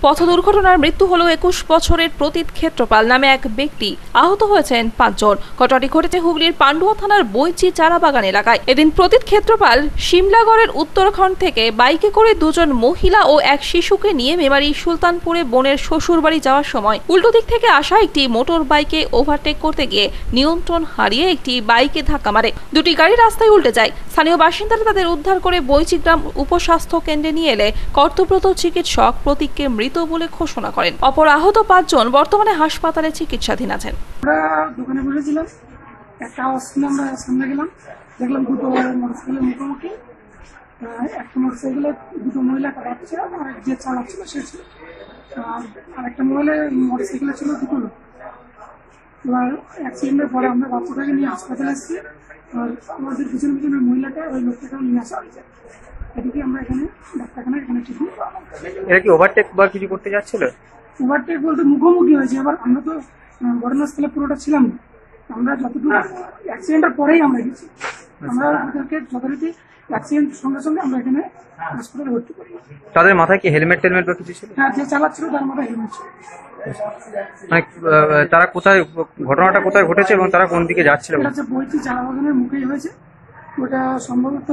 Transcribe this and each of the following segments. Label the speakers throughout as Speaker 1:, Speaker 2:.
Speaker 1: পথ দুর্ঘটনার মৃত্যু হলো 21 বছরের প্রতীত ক্ষেত্রপাল নামে এক ব্যক্তি। আহত হয়েছেন 5 জন। ঘটনাটি ঘটেছে হুগলির পান্ডুয়া থানার বইচি চারাবাগান এলাকায়। এদিন প্রতীত ক্ষেত্রপাল শিমলাগড়ের উত্তরাখণ্ড থেকে বাইকে করে 2 জন মহিলা ও এক শিশুকে নিয়ে মেমারি সুলতানপুরে বোনের শ্বশুর বাড়ি যাওয়ার সময় উল্টো দিক থেকে আসা একটি মোটর বাইকে ওভারটেক করতে গিয়ে নিয়ন্ত্রণ হারিয়ে একটি বাইকে ধাক্কা মারে। দুটি গাড়ি রাস্তায় উল্টে যায়। স্থানীয় বাসিন্দারা তাদের উদ্ধার করে বইচি গ্রাম উপস্বাস্থ্য কেন্দ্রে নিয়ে এলে কর্তব্যরত চিকিৎসক প্রতীককে মৃত বলে ঘোষণা করেন। অপর আহত 5 জন বর্তমানে হাসপাতালে চিকিৎসাধীন আছেন।
Speaker 2: আমরা দোকানে বসেছিলাম, একটা আওয়াজ শুনে আমরা সামনে গেলাম, দেখলাম দুটো মোটরসাইকেলের মুখোমুখি। একটা মোটরসাইকেলে দুটো মহিলা যাচ্ছে, আর যে চালাচ্ছিল সে ছিল, আর একটা মহিলা মোটরসাইকেলে ছিল দুটো লোক। এবার অ্যাক্সিডেন্টের পরে আমরা বাচ্চাটাকে নিয়ে হাসপাতালে এসেছি, আর আমাদের পিছনে পিছনে মহিলাটা ওই লোকটাকেও নিয়ে আসা হয়েছে। এদিকে আমরা এখানে ডাক্তারখানা এখানে ট্রিটমেন্ট করালাম।
Speaker 3: এরা কি ওভারটেক বা কিছু করতে যাচ্ছিল?
Speaker 2: ওভারটেক বলতে মুখোমুখি হয়েছে। এবার আমরা তো ঘটনাস্থলে পুরোটা ছিলাম না, আমরা যতটুকু অ্যাক্সিডেন্টের পরেই আমরা গেছি। আমরা ওদেরকে যথারীতি অ্যাক্সিডেন্ট সঙ্গে সঙ্গে আমরা এখানে হাসপাতালে ভর্তি করি।
Speaker 3: তাদের মাথায় কি হেলমেট টেলমেট বা কিছু ছিল?
Speaker 2: হ্যাঁ, যে চালাচ্ছিল তার মাথায় হেলমেট ছিল।
Speaker 3: মানে তারা কোথায়, ঘটনাটা কোথায় ঘটেছে এবং তারা কোন দিকে যাচ্ছিল?
Speaker 2: এটা হচ্ছে বইচি চারাবাগানের মুখেই হয়েছে। ওটা সম্ভবত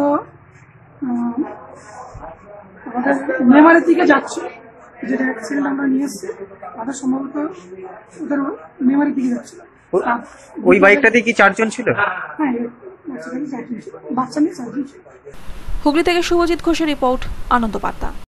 Speaker 2: আমাদের মেমারির দিকে যাচ্ছে, যেটা অ্যাক্সিডেন্ট আমরা নিয়ে এসেছি তাদের সম্ভবত ওদের মেমারির দিকে যাচ্ছিল।
Speaker 3: ওই বাইকটাতে কি 4 জন ছিল?
Speaker 2: হ্যাঁ, বাচ্চা নিয়ে 4 জন ছিল।
Speaker 1: হুগলি থেকে শুভজিৎ ঘোষের রিপোর্ট, আনন্দ বার্তা।